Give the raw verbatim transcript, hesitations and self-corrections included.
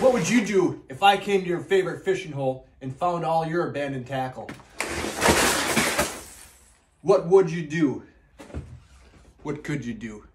What would you do if I came to your favorite fishing hole and found all your abandoned tackle? What would you do? What could you do?